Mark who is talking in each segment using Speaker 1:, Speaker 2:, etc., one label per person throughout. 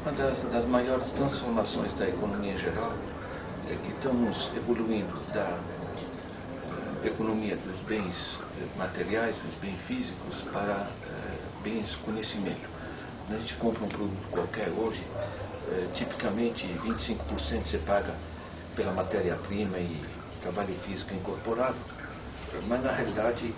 Speaker 1: Uma das maiores transformações da economia em geral é que estamos evoluindo da economia dos bens materiais, dos bens físicos, para bens conhecimento. Quando a gente compra um produto qualquer hoje, tipicamente 25% você paga pela matéria-prima e trabalho físico incorporado, mas na realidade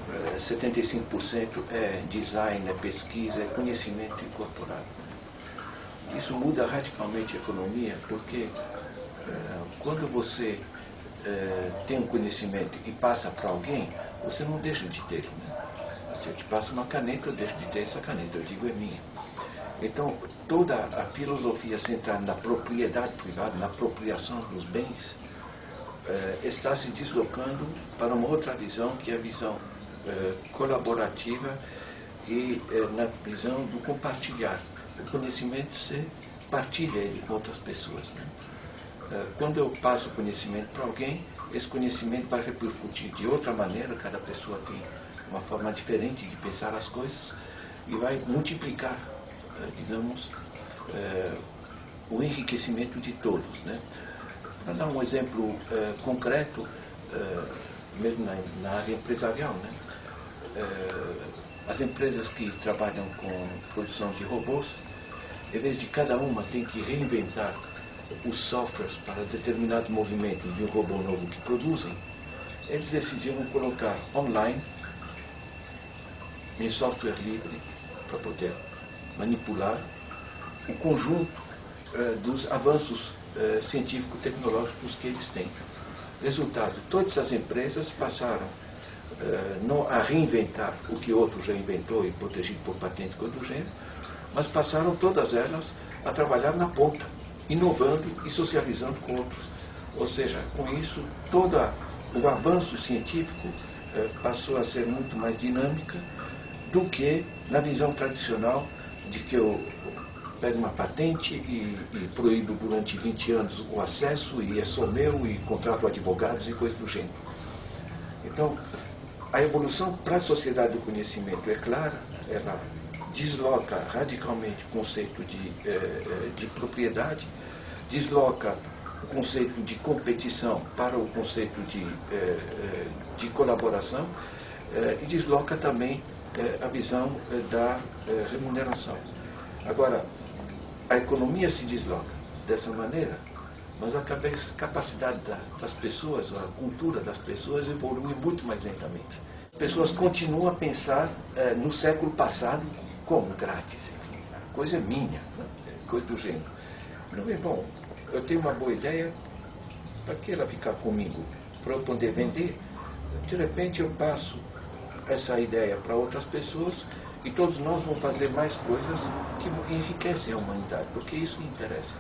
Speaker 1: 75% é design, é pesquisa, é conhecimento incorporado. Isso muda radicalmente a economia, porque quando você tem um conhecimento e passa para alguém, você não deixa de ter. Né? Se eu te passo uma caneta, eu deixo de ter essa caneta, eu digo é minha. Então, toda a filosofia centrada na propriedade privada, na apropriação dos bens, está se deslocando para uma outra visão, que é a visão colaborativa e na visão do compartilhar. O conhecimento se partilha ele com outras pessoas. Né? Quando eu passo o conhecimento para alguém, esse conhecimento vai repercutir de outra maneira, cada pessoa tem uma forma diferente de pensar as coisas e vai multiplicar, digamos, o enriquecimento de todos. Né? Para dar um exemplo concreto, mesmo na área empresarial, né? As empresas que trabalham com produção de robôs, em vez de cada uma tem que reinventar os softwares para determinado movimento de um robô novo que produzem, eles decidiram colocar online, em software livre, para poder manipular o conjunto dos avanços científico-tecnológicos que eles têm. Resultado, todas as empresas passaram não a reinventar o que outro já inventou e protegido por patente do gênero, mas passaram todas elas a trabalhar na ponta, inovando e socializando com outros. Ou seja, com isso, todo o avanço científico passou a ser muito mais dinâmica do que na visão tradicional de que eu pego uma patente e proíbo durante 20 anos o acesso e é só meu e contrato advogados e coisas do gênero. Então, a evolução para a sociedade do conhecimento é clara, ela desloca radicalmente o conceito de propriedade, desloca o conceito de competição para o conceito de colaboração e desloca também a visão da remuneração. Agora, a economia se desloca dessa maneira, mas a capacidade das pessoas, a cultura das pessoas evolui muito mais lentamente. As pessoas continuam a pensar no século passado como grátis, enfim, a coisa é minha, coisa do gênero. Não é bom, eu tenho uma boa ideia, para que ela ficar comigo? Para eu poder vender? De repente eu passo essa ideia para outras pessoas e todos nós vamos fazer mais coisas que enriquecem a humanidade, porque isso me interessa.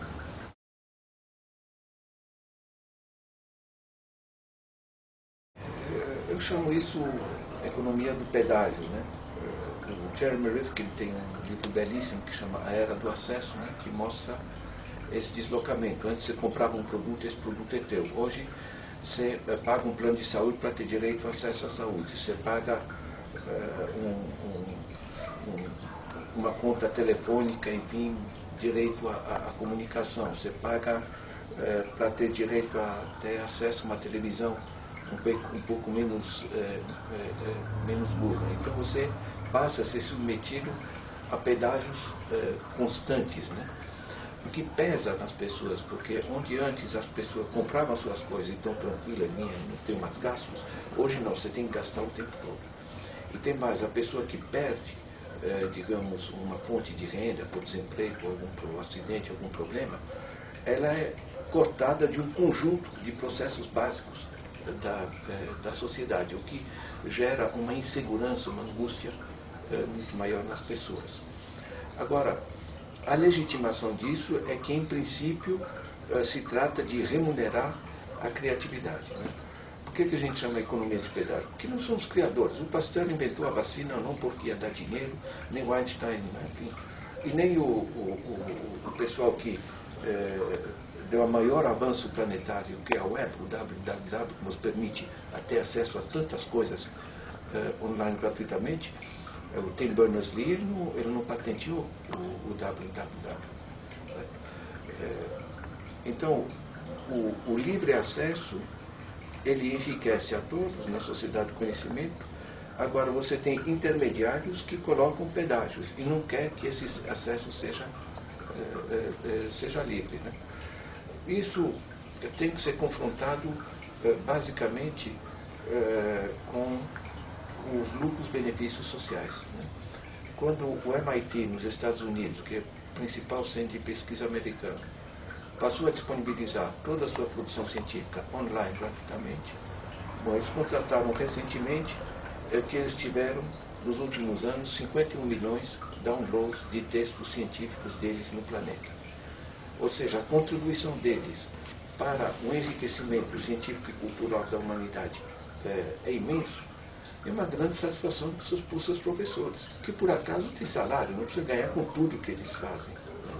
Speaker 1: Eu chamo isso economia do pedágio, né? O Jeremy Rifkin tem um livro belíssimo que chama A Era do Acesso, né? Que mostra esse deslocamento. Antes você comprava um produto, esse produto é teu. Hoje você paga um plano de saúde para ter direito ao acesso à saúde. Você paga uma conta telefônica, enfim, direito à comunicação. Você paga para ter direito a ter acesso a uma televisão um pouco menos burra. Então você passa a ser submetido a pedágios constantes, né? O que pesa nas pessoas, porque onde antes as pessoas compravam as suas coisas, então tranquila, minha, não tenho mais gastos, hoje não, você tem que gastar o tempo todo. E tem mais, a pessoa que perde, digamos, uma fonte de renda por desemprego, algum acidente, algum problema, ela é cortada de um conjunto de processos básicos da sociedade, o que gera uma insegurança, uma angústia muito maior nas pessoas. Agora, a legitimação disso é que, em princípio, se trata de remunerar a criatividade. Né? Por que a gente chama economia de pedágio? Porque não são os criadores. O Pasteur inventou a vacina não porque ia dar dinheiro, nem o Einstein, né? Enfim, e nem o pessoal que deu a maior avanço planetário, que é a web, o www, que nos permite ter acesso a tantas coisas online gratuitamente. O Tim Berners-Lee, ele não patenteou o www. Então, o livre acesso, ele enriquece a todos na sociedade do conhecimento. Agora, você tem intermediários que colocam pedágios e não quer que esse acesso seja livre, né? Isso tem que ser confrontado basicamente com os lucros-benefícios sociais, né? Quando o MIT, nos Estados Unidos, que é o principal centro de pesquisa americano, passou a disponibilizar toda a sua produção científica online gratuitamente, bom, eles contrataram recentemente que eles tiveram, nos últimos anos, 51 milhões de downloads de textos científicos deles no planeta. Ou seja, a contribuição deles para o enriquecimento científico e cultural da humanidade é imenso. É uma grande satisfação para os seus professores, que por acaso têm salário, não precisa ganhar com tudo que eles fazem.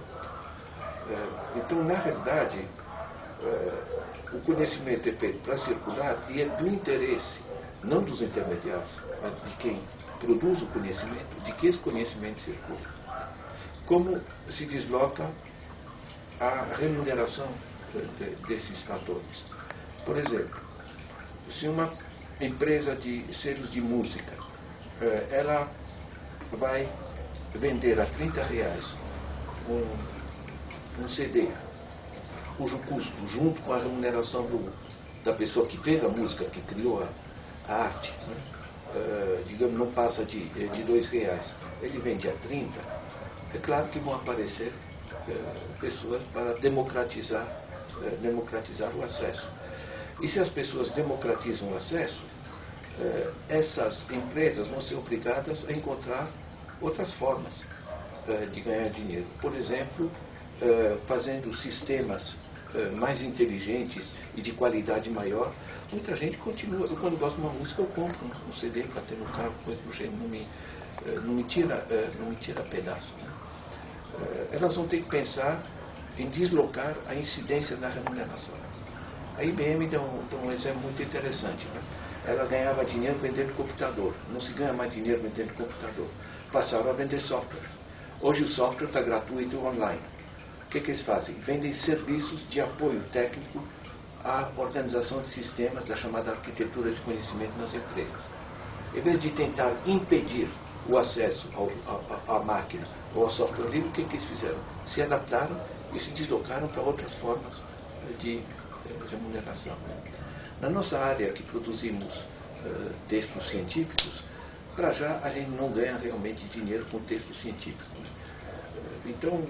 Speaker 1: Então, na realidade, o conhecimento é feito para circular e é do interesse, não dos intermediários, mas de quem produz o conhecimento, de que esse conhecimento circula. Como se desloca a remuneração desses fatores? Por exemplo, se uma empresa de selos de música, ela vai vender a R$30 um CD, cujo custo, junto com a remuneração da pessoa que fez a música, que criou a arte, né, digamos, não passa de R$2, ele vende a 30, é claro que vão aparecer pessoas para democratizar o acesso. E se as pessoas democratizam o acesso, essas empresas vão ser obrigadas a encontrar outras formas de ganhar dinheiro. Por exemplo, fazendo sistemas mais inteligentes e de qualidade maior. Muita gente continua. Eu, quando gosto de uma música, eu compro um CD para ter no carro, coisa do gênero, não me tira pedaço, né? Elas vão ter que pensar em deslocar a incidência da remuneração. A IBM deu um exemplo muito interessante, né? Ela ganhava dinheiro vendendo computador. Não se ganha mais dinheiro vendendo computador. Passaram a vender software. Hoje o software está gratuito online. O que eles fazem? Vendem serviços de apoio técnico à organização de sistemas da chamada arquitetura de conhecimento nas empresas. Em vez de tentar impedir o acesso à máquina ou ao software livre, o que eles fizeram? Se adaptaram e se deslocaram para outras formas de remuneração. Na nossa área, que produzimos textos científicos, para já a gente não ganha realmente dinheiro com textos científicos. Então,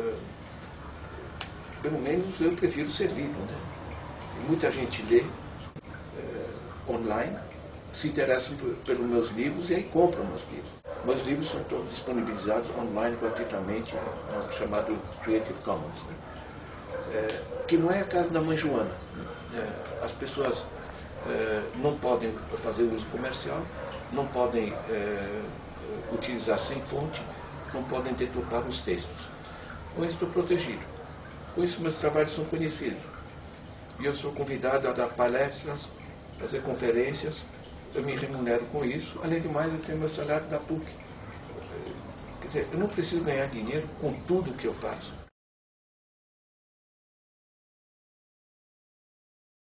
Speaker 1: pelo menos eu prefiro ser livre, né? Muita gente lê online, se interessa pelos meus livros e aí compra meus livros. Meus livros são todos disponibilizados online gratuitamente, chamado Creative Commons, né? Que não é a casa da mãe Joana. As pessoas não podem fazer uso comercial, não podem utilizar sem fonte, não podem deturpar os textos. Com isso estou protegido. Com isso meus trabalhos são conhecidos. E eu sou convidado a dar palestras, fazer conferências, eu me remunero com isso. Além de mais, eu tenho meu salário da PUC. Quer dizer, eu não preciso ganhar dinheiro com tudo que eu faço.